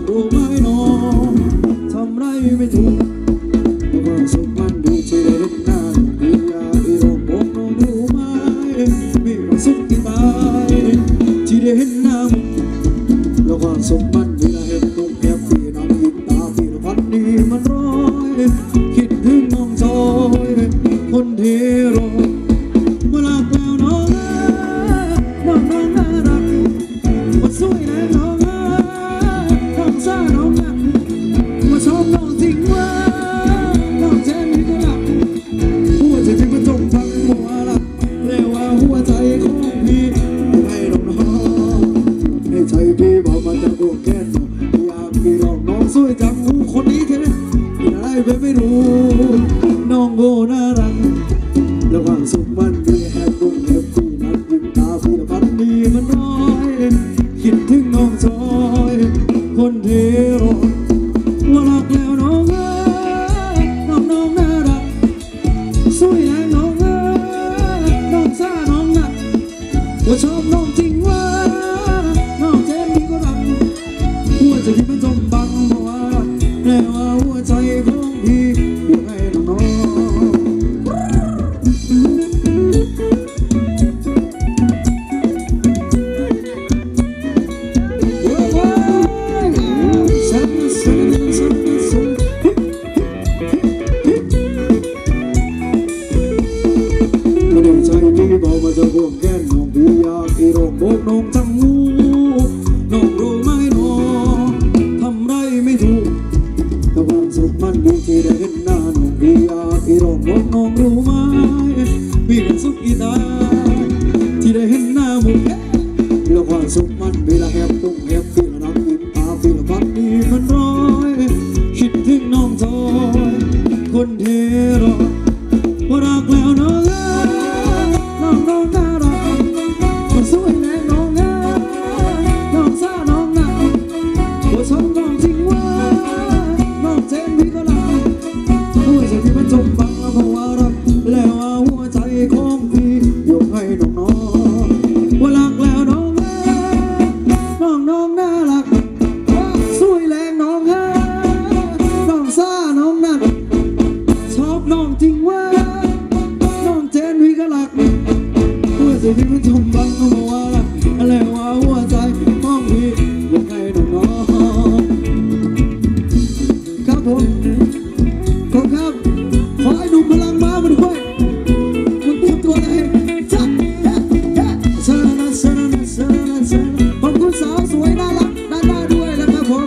รู้ไหมน้องทำไรไม่ถูกแต่ว่าสุขมันดีที่ได้เห็นหน้าพี่อยากให้ลองบอกน้องรู้ไหมมีความสุขที่ตายที่ได้เห็นหน้าแล้วความสุขมันดีได้เห็นน้องแฮปปี้น้องยิ้มตาพี่ละพันนี้มันร้อยคิดถึงน้องจอยคนที่รอเวลาแล้วน้องน้องน่ารักว่าสวยและน้องน้องซ่าน้องนักว่าชอบน้องจริงว่าน้องเจนนี่ก็รักหัวใจที่มันจมทั้งหัวรักแล้วว่าหัวใจของพี่ให้น้องให้ใจพี่บอกมาจากดวงแก้วอยากพี่ลองน้องสวยจังคนนี้แค่เป็นอะไรไม่รู้น้องโง่น่ารักแล้วความสุขมันดีแฮปปี้แฮปปี้นักยิ้มตาพี่ละพันนี้มันร้อยคิดถึงน้องจอยคนที่รอว่ารักแล้วน้องน้องน่ารักสวยแล้วน้องน้องซ่าน้องนักว่าชอบน้องจริงว่าน้องเจนนี่ก็รักหัวใจที่มันจมบังเพราะว่าแล้วว่าหัวใจของพี่อยู่ให้น้องบอกมาจะห่วงแก้มน้องพี่อยากให้ร้องบอกน้องจังหูน้องรู้ไหมน้องทำไรไม่ถูกแต่ความสุขมันดีที่ได้เห็นหน้าน้องพี่อยากให้ร้องบอกน้องรู้ไหมมีความสุขที่ตาที่ได้เห็นหน้ามุกแล้วความสุขมันเวลาแฮปปี้แฮปปี้แล้วน้ำยิ้มตาพี่ละพันนี้มันร้อยคิดถึงน้องจอยคนที่รอว่ารักแล้วน้องน้องน่ารักคนสวยและน้องน้องซ่าน้องนักว่าชอบน้องจริงว่าน้องเจนพี่ก็รักหัวใจที่มันจมบังเพราะว่ารักแล้วหัวใจของพี่ยกให้น้องว่ารักแล้วน้องน่ารักสวยและน้องน้องซ่าน้องนักชอบน้องจริงว่าน้องเจนพี่ก็รักหัวใจที่มันจมบังเพราะว่ารักแล้วหัวใจของพี่ยกให้น้องครับผมขอบครับขอให้ดูพลังม้ามันด้วยมันเตรียมตัวเลยจ้าขอบคุณสาวสวยน่ารักด้านหน้าด้วยนะครับผม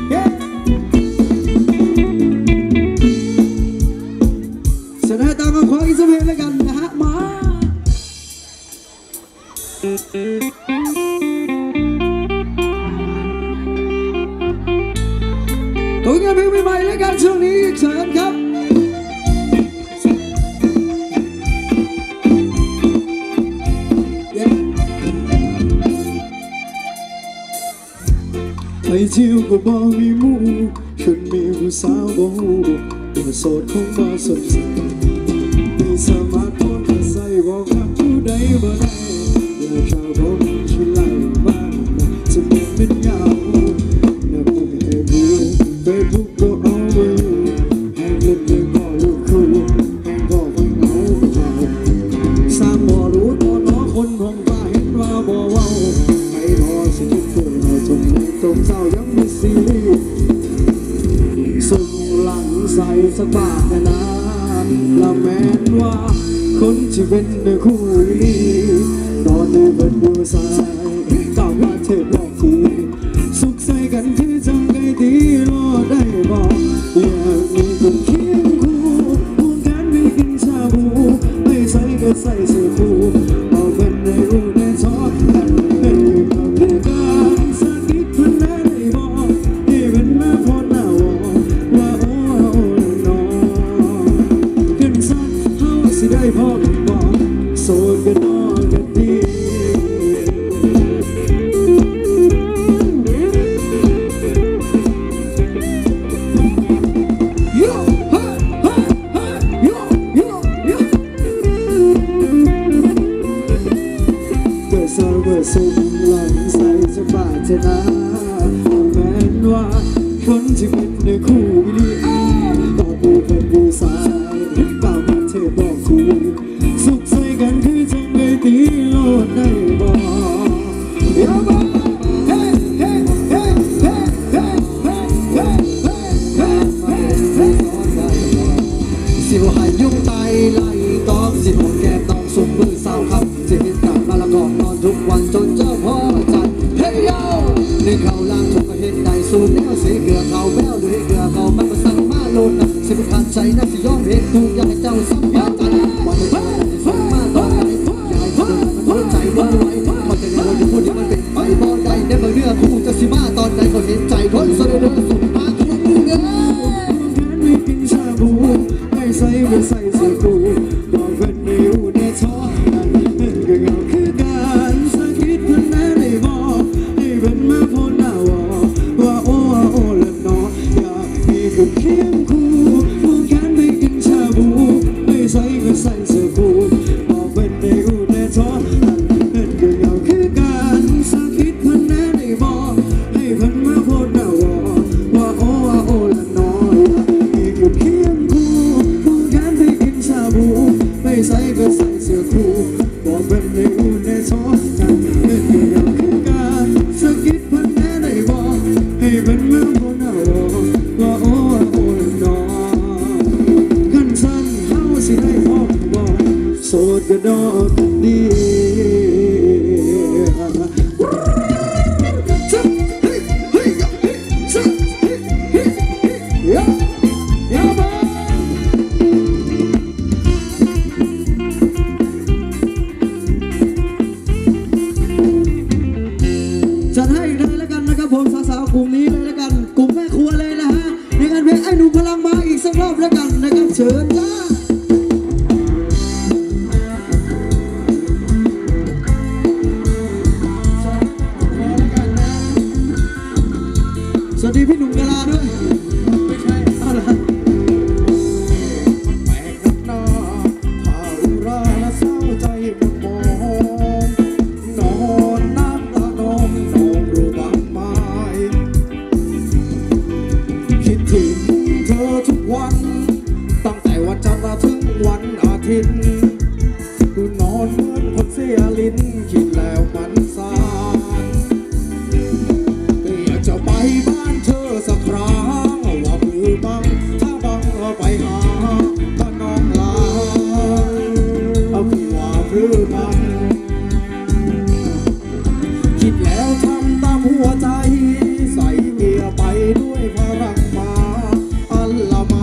เสร็จแล้วตามมาขออีกสักเพลงแล้วกันนะฮะมาตัวเงี้ยเพลงใหม่ๆแล้วกันช่วงนี้เชิญครับไปเที่ยวก็บ่มีหมู่ฉันมีผู้สาวบ่ฮู้ตัวโสดคงบ่สนใจไม่สามารถทนใส่บอกกับผู้ใดบ่ได้แล้วชาวผมชิไล่บ้านจะเป็นยาวนับถือให้ดูเฟซบุ๊กก็เอาไว้ให้เล่นเล่นก็ลูกคู่ให้ก็ฟังเอาสร้างบ่รู้ตัวน้องคนมองตาเห็นว่าบ่เว้าไม่รอสิเพื่อเราจงเศร้ายังมีซีรีส์ซึ่งหลังใส่สักบาทนะละแม้นว่าคนที่เป็นคู่นี้ตอนนี้เป็นดูสายก้าวมาเทพหลอกทีสุขใส่กันคือจังไงดีรอได้บอกอยากมีคนเคียงคู่วงการไม่กินชาบูไม่ใส่ก็ใส่เสื้อคู่เอาเป็นในรูในซอสแต่เป็นอยู่กับเพื่อนกันสักนิดเพื่อนได้บอกที่เป็นแม่พ่อหน้าวว่าโอ้น้องขึ้นสักเฮาสิได้พอกันบอกโสดกันนอนกันดี สุดหลังใส่จะบาดจะนาแม้ว่าคนที่เป็นในคู่วิลีต่อปูเป็นปูสายก้าวมาเทบอกคู่สุขใส่กันคือจังไงตีโลดได้บอกสิวหายยุ่งไตไล่ตอกสิหอมแก้มต้องสุกมือสาวครับสิเห็นตามาละกอนนอนทุกวันจนเจ้าพ่อจัดเฮ้ยโย่ในเขาล่างทุกเห็นได้สูดแนวเสียเกลือเขาแววด้วยเกลือเขามันมาสั่งมาโลนนะสิบขาดใจนักสิย้อมเห็นทุกอย่างให้เจ้าสัมผัสกันวันนี้วันนี้ส่งมาตอนไหนยายคนมันหัวใจมันไหวมันจะยังวันพูดที่มันเป็นไปบอลใดในบางเรื่องคู่จะสิมาตอนไหนเขาเห็นใจคนเสนอสุดมาทุกเรื่องไม่กินชาบูไม่ใส่เสื้อกูบอกเป็นไม่อยู่ในท้องนั้นก็เหงาคือการสักคิดเพื่อนแม่ได้บอกให้เป็นมาพ้นหน้าวอว่าโอ้ละน้ออยากมีกับเคียงคู่ผู้แขนไม่กินชาบูไม่ใส่เสื้อกูบอกเป็นไม่อยู่ในท้องนั้นก็เหงาคือการสักคิดเพื่อนแม่ได้บอกให้เป็นมาพ้นหน้าวอว่าโอ้ละน้ออยากมีกับเคียงคู่ไม่ใส่เสื้อคู่บอกเป็นไม่อุ่นในท้องกันเงินเดือนคือการสะกิดพันแม่ได้บอกให้เป็นเมื่อคนเอาว่าโอ้น้องขันสั้นเฮาสิได้พบบอกโสดก็ดอกดีจัดให้เลยแล้วกันนะครับผมสาวๆกลุ่มนี้เลยแล้วกันกลุ่มแม่ครัวเลยนะฮะในการเพลงไอ้หนุ่มพลังมาอีกสักรอบแล้วกันนะครับเชิญจ้าสวัสดีพี่หนุ่มกะลาด้วยไม่ใช่อะไรแปลกนักหน้าเผาราและเศร้าใจหมดมองนอนน้ำตาน้องรู้บ้างไหมคิดถึงเธอทุกวันตั้งแต่วันจันทร์ถึงวันอาทิตย์กูนอนเหมือนคนเสียลิ้นคิดแล้วมันสานอยากจะไปบ้านเธอสักครั้งว่ามือบังถ้าบังไปหาบ้านน้องลาเอาพี่ว่าหรือบังคิดแล้วทำตามหัวใจใส่เกียร์ไปด้วยพลังมาอัลลามา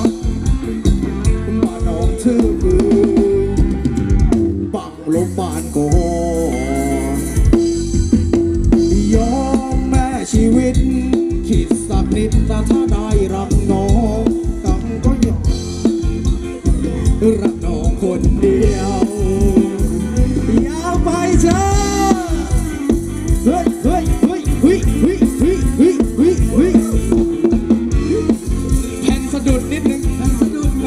น้องชื่อมือบังลมบานก่อนยอมแม่ชีวิตคิดสักนิดนะถ้าได้รักน้องตั้งก็ยอมรักน้องคนเดียวอย่าไปเจอเฮ้ยแผ่นสะดุดนิดนึงแผ่นสะดุด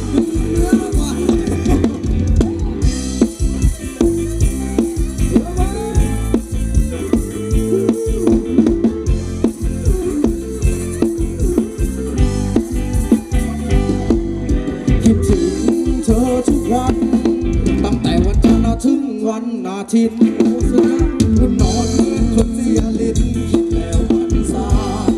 คิดถึงเธอทุกวันตั้งแต่วันจันทร์ถึงวันอาทิตย์นอนคนเสียลิ้นคิดแล้วมันสา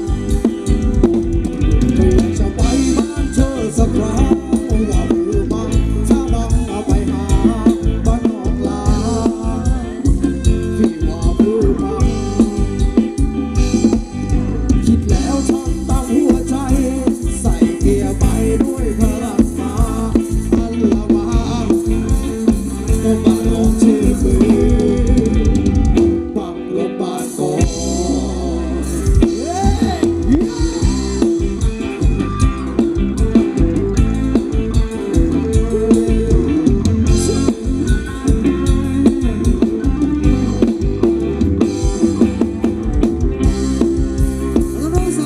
อยากจะไปบ้านเธอสักครั้งว่ามือบังถ้าบังเอาไปหาบ้านน้องลาพี่ว่ามือบังคิดแล้วทำตามหัวใจใส่เกียร์ไปด้วยพลังมาอัลลามาก็มาลงชื่อมือส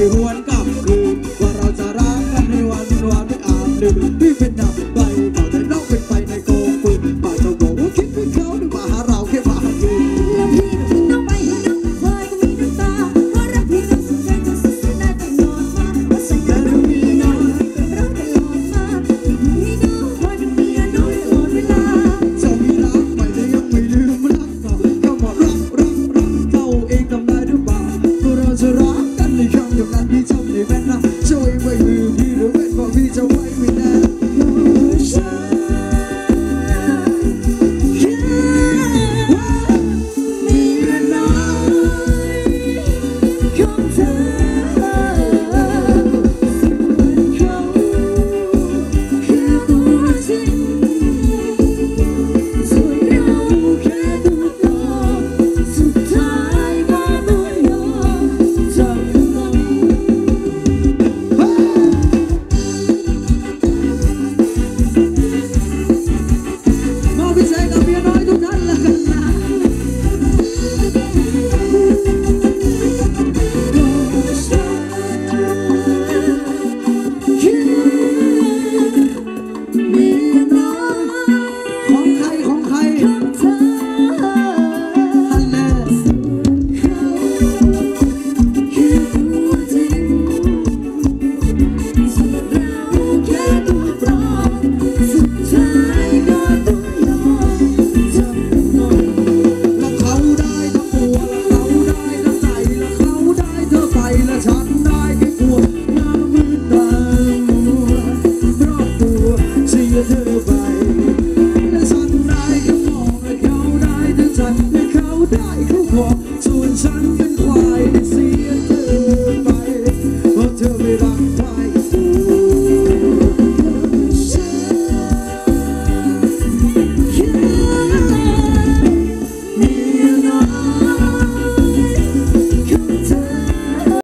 หวนกลับคืนว่าเราจะรักกันในวันไม่อาจลืมพี่เป็นดับไฟบอกแต่น้องเป็นไฟในกองฟืนปากเราบอกว่าคิดเป็นเขาหรือว่าหาเราแค่มาคืนแล้วพี่ก็ทิ้งน้องไปให้น้องคอยก็มีน้ำตาเพราะรักพี่ต้องสุดใจจนสุดสิ้นได้ตลอดมาว่าใส่ใจน้องมีน้อยเป็นรักตลอดมาพี่น้องคอยเป็นเมียน้อยตลอดเวลาจะมีรักใหม่แต่ยังไม่ลืมรักเก่าก็มารักเขาเองทำได้หรือเปล่าก็เราจะรักกันในครั้งเดียวกันที่จำได้แม่นนะช่วยไว้มือพี่หรือเป็นบอกพี่จะไว้ไม่นานมีน้อยของเธอ